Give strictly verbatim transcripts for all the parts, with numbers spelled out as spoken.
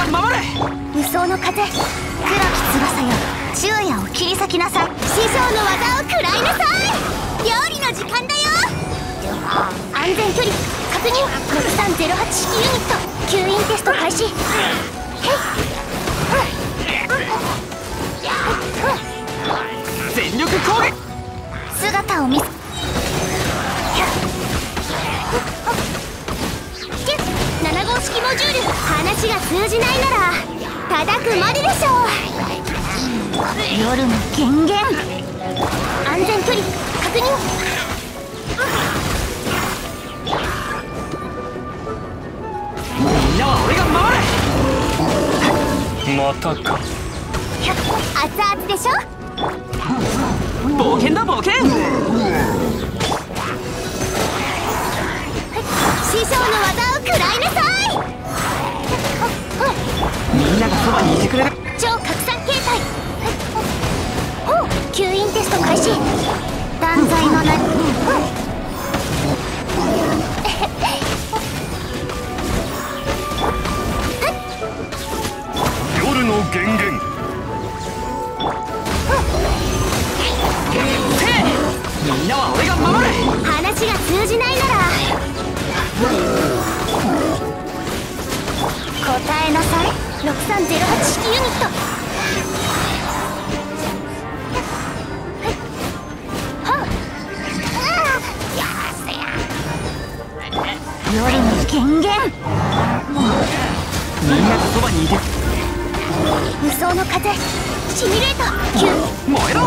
が守る。 無双の風、黒き翼よ、昼夜を切り裂きなさい。師匠の技を食らいなさい。料理の時間だよ。安全距離確認。ろくさんゼロはち式ユニット吸引テスト開始。 全力攻撃。 姿を見せなな号式モジュール。話が通じないなら叩くまででしょう。夜の権限。安全距離確認。 みんなは俺が守る。 またか。 熱々でしょ。 冒険だ冒険。 師匠の技を食らいなさい。 みんながそばにいてくれる。 超拡散形態。ほう、吸引テスト開始。断罪のな夜の源源。 みんなは俺が守る。 話が通じないなら答えなさい。ろくさんゼロはち式ユニット。夜の権限。 みんながそばにいて。 無双の風シミュレーターキュー。 燃えろ。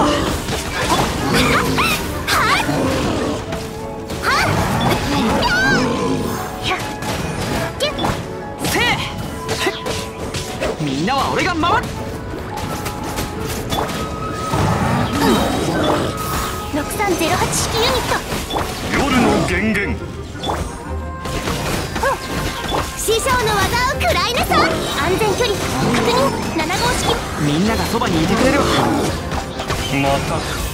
みんなは俺が守る。 ろくさんゼロはち式ユニット。 夜の源源。 師匠の技を食らいなさい。安全距離確認。なな号式。 みんながそばにいてくれる。 またか。